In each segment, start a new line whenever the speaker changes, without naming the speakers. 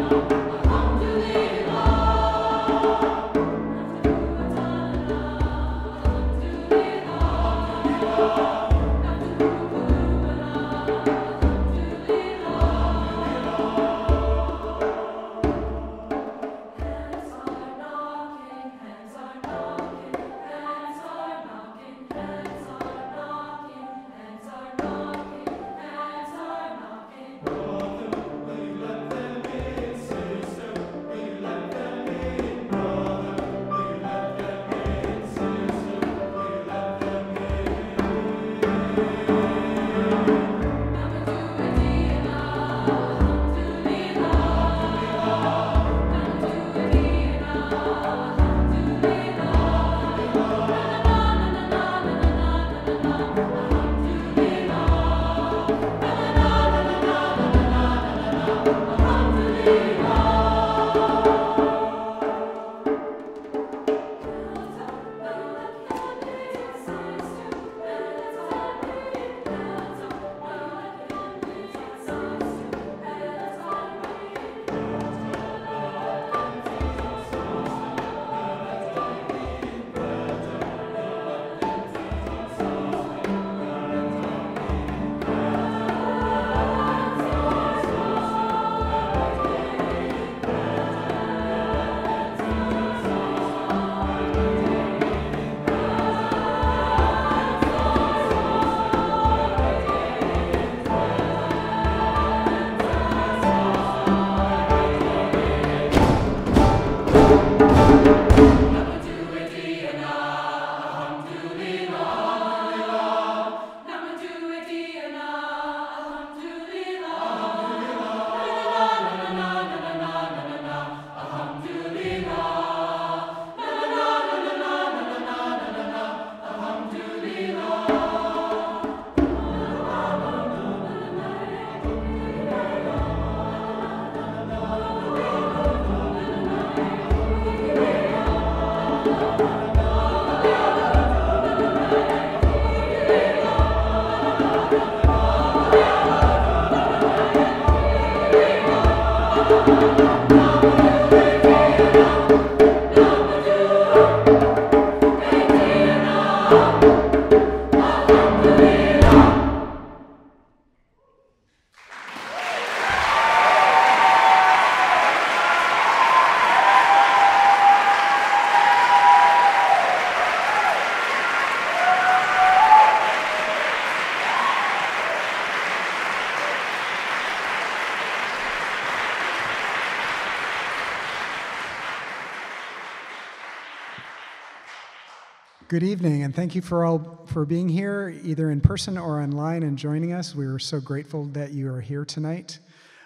Good evening, and thank you for being here, either in person or online, and joining us. We are so grateful that you are here tonight.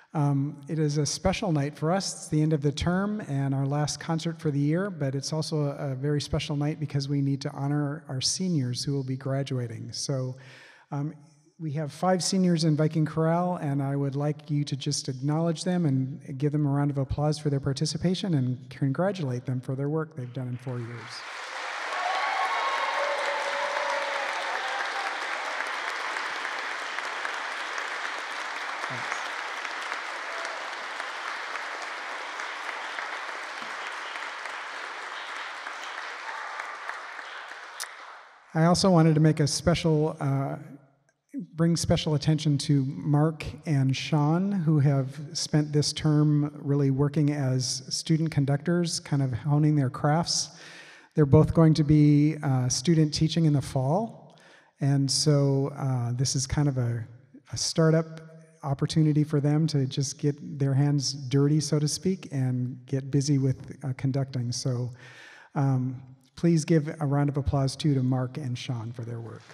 It is a special night for us. It's the end of the term and our last concert for the year, but it's also a very special night because we need to honor our seniors who will be graduating. So we have 5 seniors in Viking Chorale, and I would like you to just acknowledge them and give them a round of applause for their participation and congratulate them for their work they've done in 4 years. I also wanted to make a bring special attention to Mark and Sean, who have spent this term really working as student conductors, kind of honing their crafts. They're both going to be student teaching in the fall, and so this is kind of a startup opportunity for them to just get their hands dirty, so to speak, and get busy with conducting. So please give a round of applause too to Mark and Sean for their work.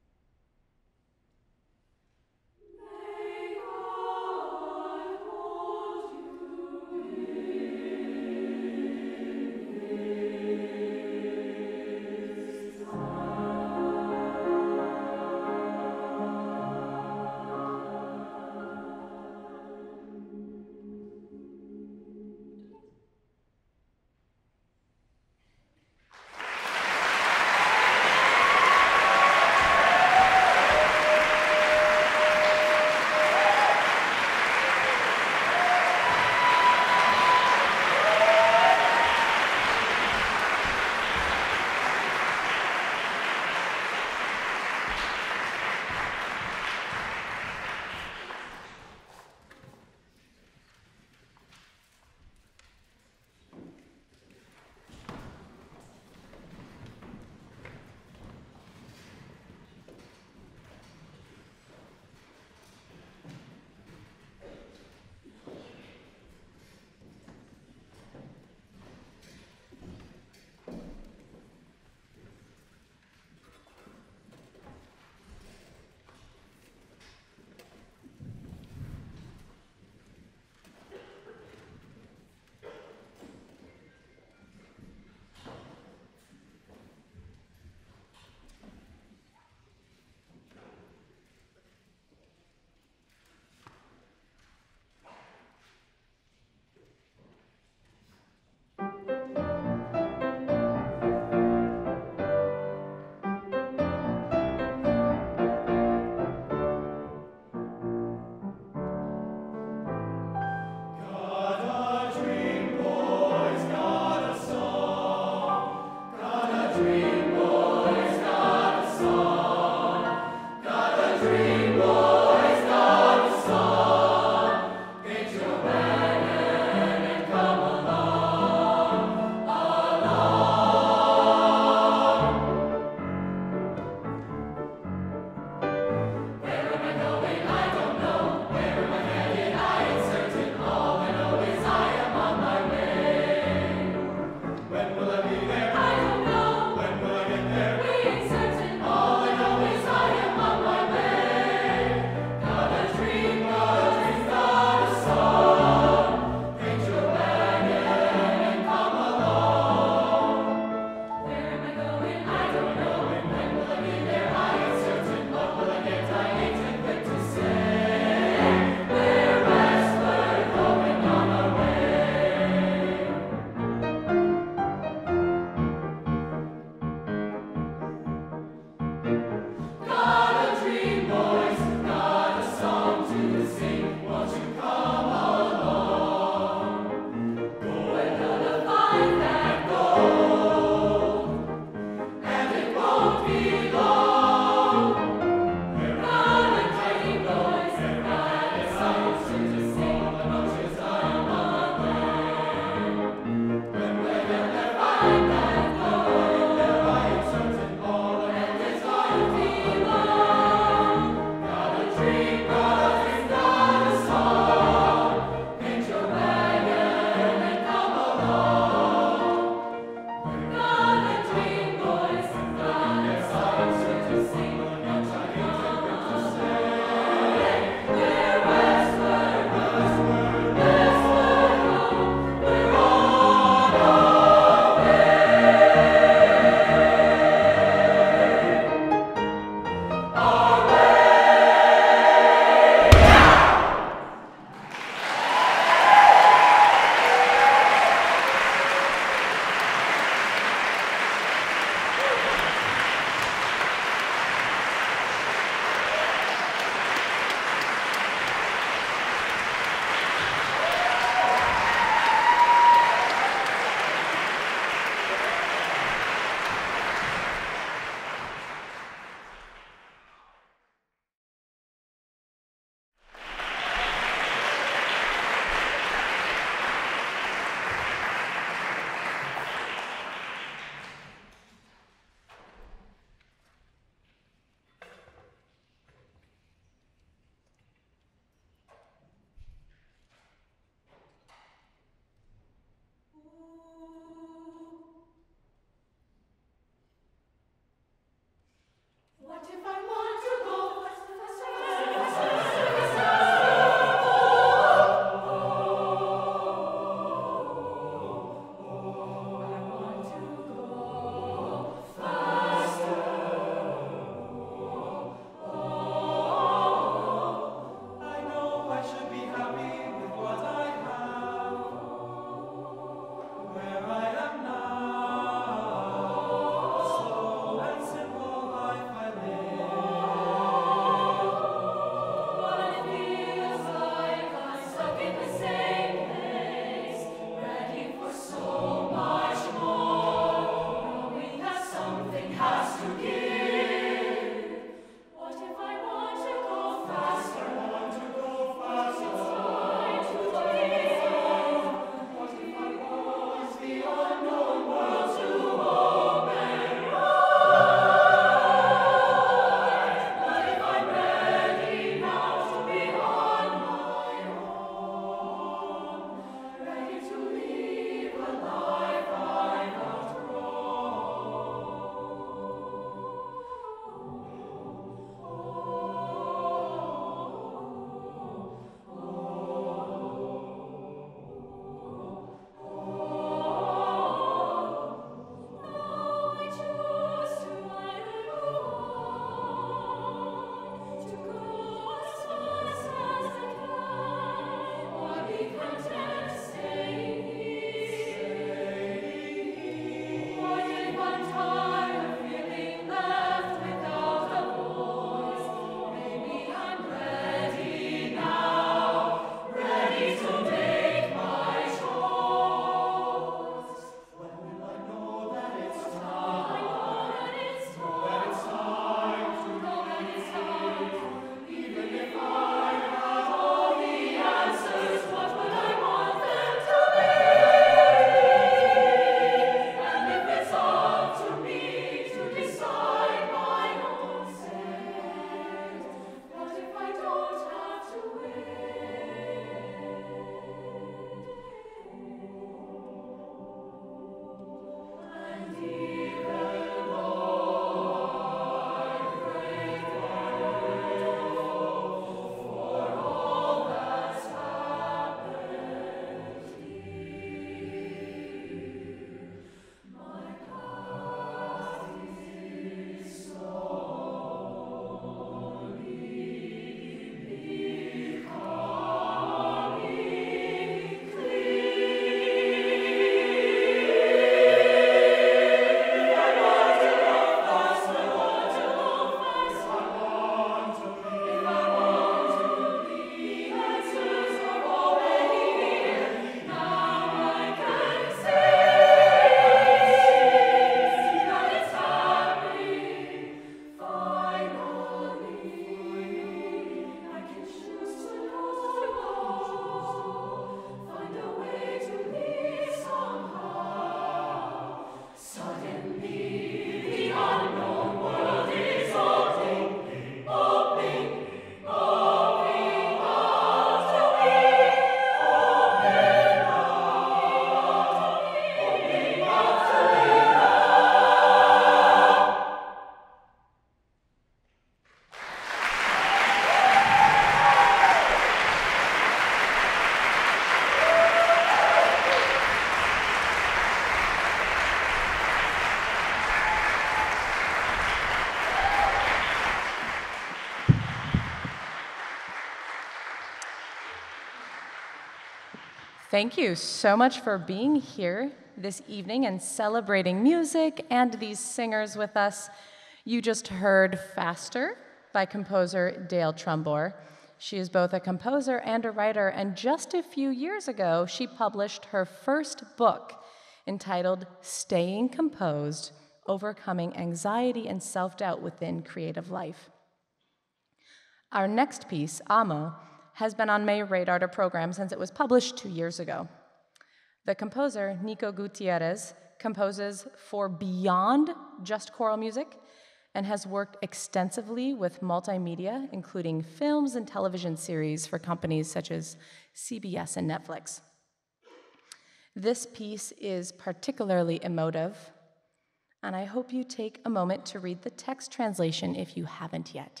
Thank you so much for being here this evening and celebrating music and these singers with us. You just heard Faster by composer Dale Trumbore. She is both a composer and a writer, and just a few years ago, she published her first book entitled Staying Composed: Overcoming Anxiety and Self-Doubt Within Creative Life. Our next piece, Amo, has been on my radar to program since it was published 2 years ago. The composer, Nico Gutierrez, composes for beyond just choral music and has worked extensively with multimedia, including films and television series for companies such as CBS and Netflix. This piece is particularly emotive, and I hope you take a moment to read the text translation if you haven't yet.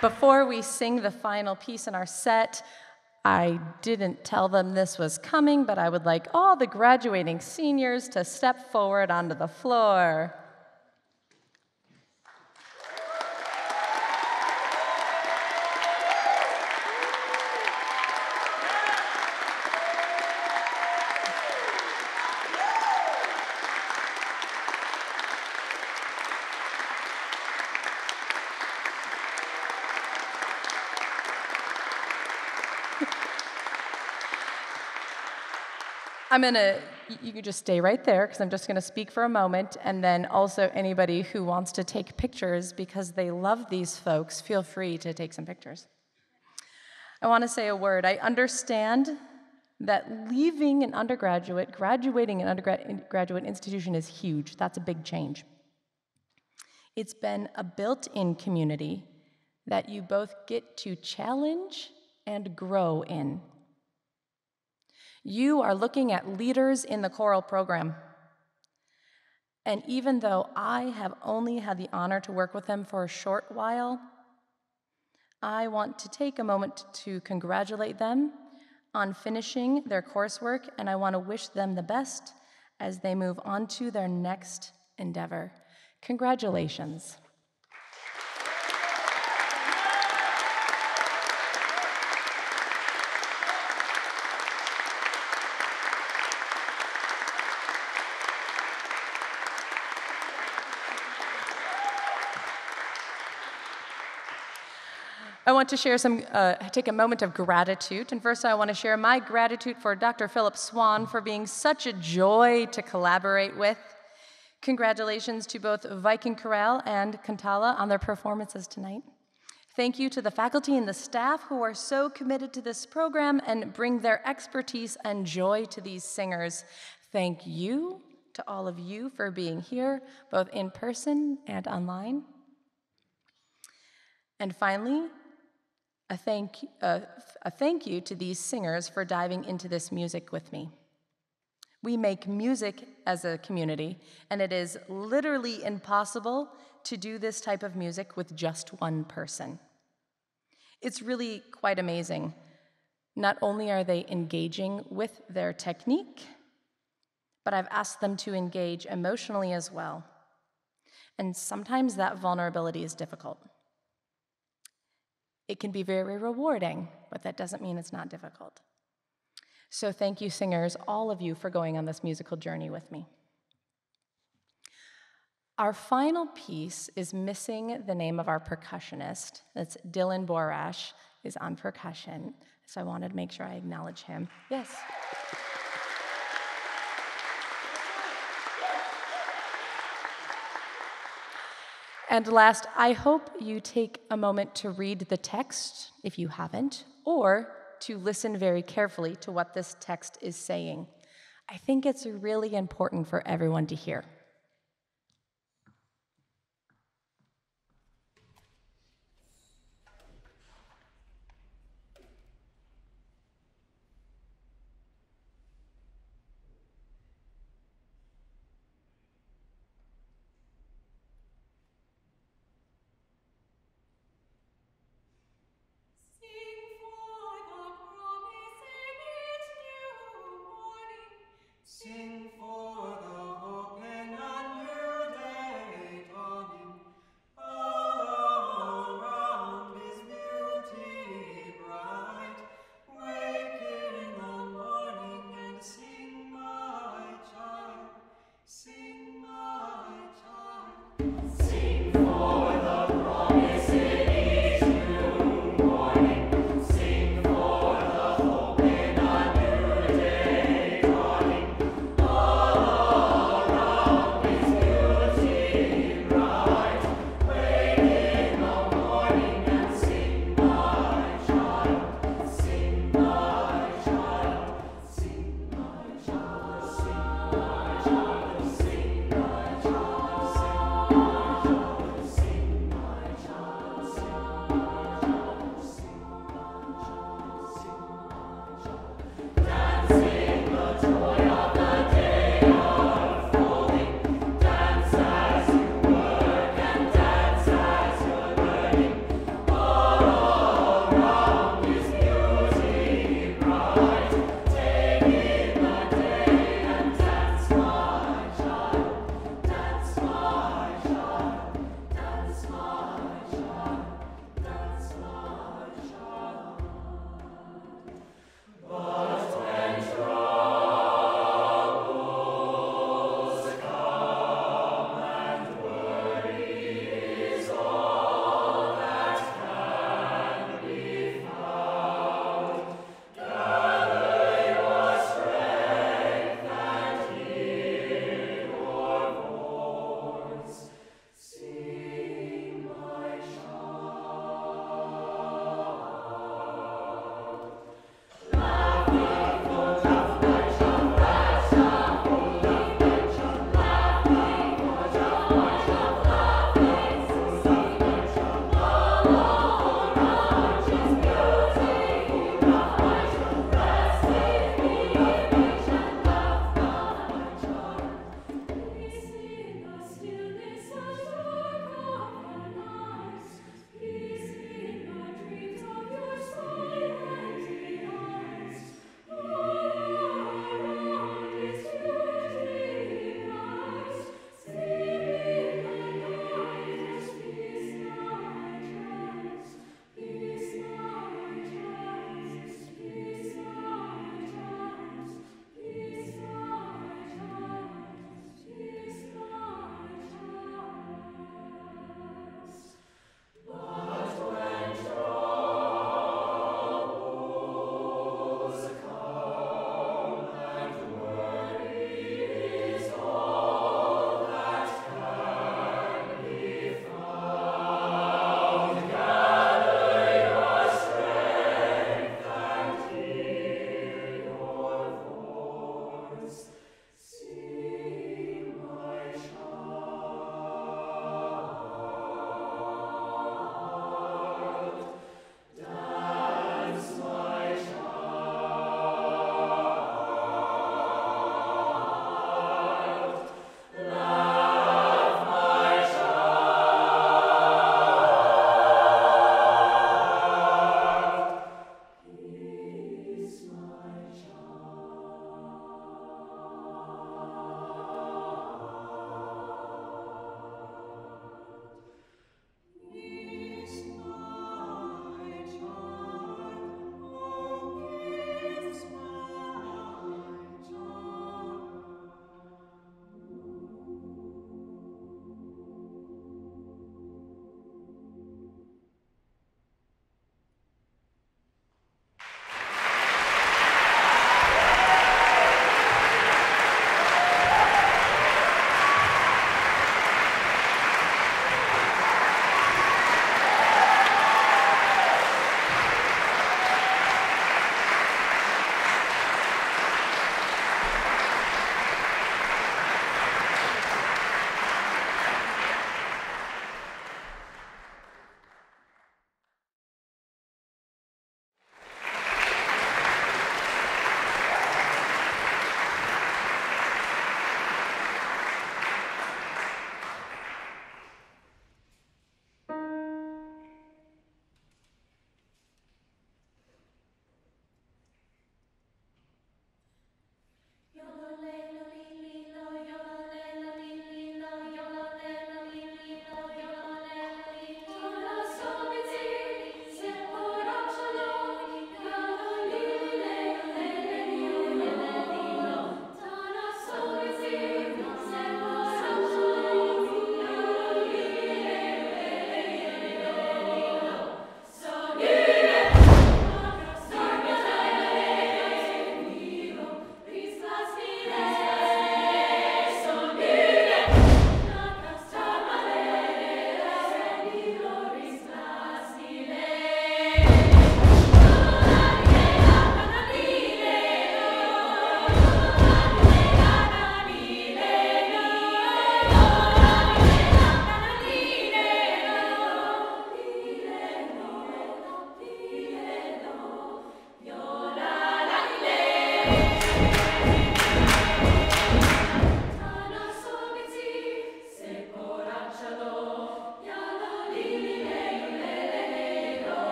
Before we sing the final piece in our set, I didn't tell them this was coming, but I would like all the graduating seniors to step forward onto the floor. You can just stay right there because I'm just gonna speak for a moment, and then also anybody who wants to take pictures because they love these folks, feel free to take some pictures. I wanna say a word. I understand that leaving an undergraduate, graduating an undergraduate institution is huge. That's a big change. It's been a built-in community that you both get to challenge and grow in. You are looking at leaders in the choral program. And even though I have only had the honor to work with them for a short while, I want to take a moment to congratulate them on finishing their coursework, and I want to wish them the best as they move on to their next endeavor. Congratulations. I want to share take a moment of gratitude. And first I want to share my gratitude for Dr. Philip Swan for being such a joy to collaborate with. Congratulations to both Viking Chorale and Cantala on their performances tonight. Thank you to the faculty and the staff who are so committed to this program and bring their expertise and joy to these singers. Thank you to all of you for being here, both in person and online. And finally, a thank you to these singers for diving into this music with me. We make music as a community, and it is literally impossible to do this type of music with just one person. It's really quite amazing. Not only are they engaging with their technique, but I've asked them to engage emotionally as well. And sometimes that vulnerability is difficult. It can be very rewarding, but that doesn't mean it's not difficult. So thank you, singers, all of you, for going on this musical journey with me. Our final piece is missing the name of our percussionist. That's Dylan Borash, is on percussion. So I wanted to make sure I acknowledge him. Yes. And last, I hope you take a moment to read the text, if you haven't, or to listen very carefully to what this text is saying. I think it's really important for everyone to hear.
Sing for the hope in a new day dawning. All around is beauty bright. Wake in the morning and sing, my child. Sing, my child. Sing for the promise in each new morning. Sing for the hope in a new day dawning. Sing, my child, sing, my child, sing, my child.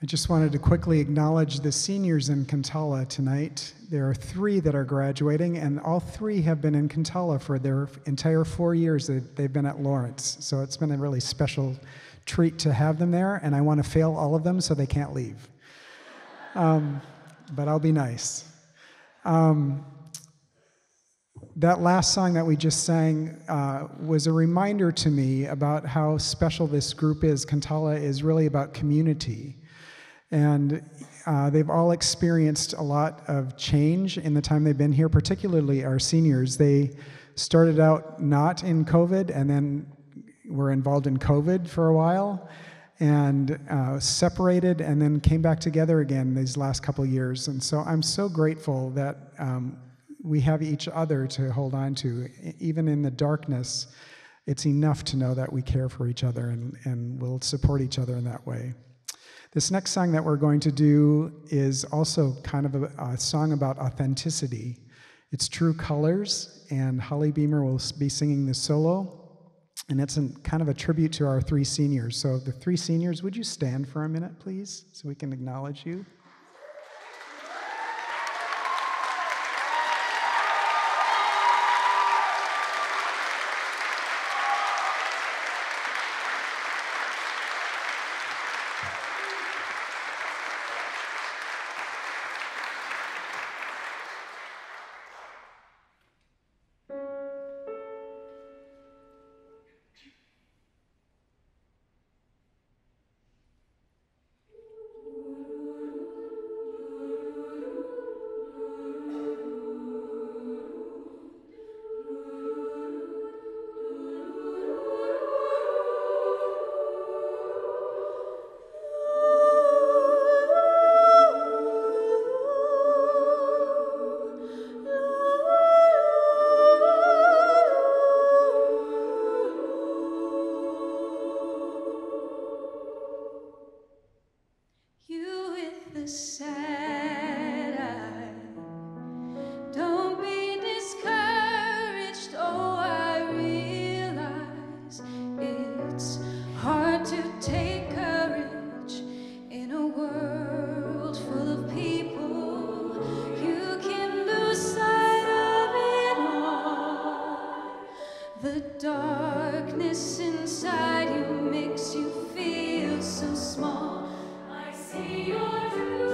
just wanted to quickly acknowledge the seniors in Cantala tonight. There are 3 that are graduating, and all 3 have been in Cantala for their entire 4 years that they've been at Lawrence. So it's been a really special treat to have them there, and I want to fail all of them so they can't leave. But I'll be nice. That last song that we just sang was a reminder to me about how special this group is. Cantala is really about community. And they've all experienced a lot of change in the time they've been here, particularly our seniors. They started out not in COVID and then were involved in COVID for a while and separated and then came back together again these last couple of years. And so I'm so grateful that we have each other to hold on to. Even in the darkness, it's enough to know that we care for each other and we'll support each other in that way. This next song that we're going to do is also kind of a song about authenticity. It's True Colors, and Holly Beamer will be singing the solo, and it's kind of a tribute to our 3 seniors. So the 3 seniors, would you stand for a minute, please, so we can acknowledge you?
Darkness inside you makes you feel so small. I see your truth.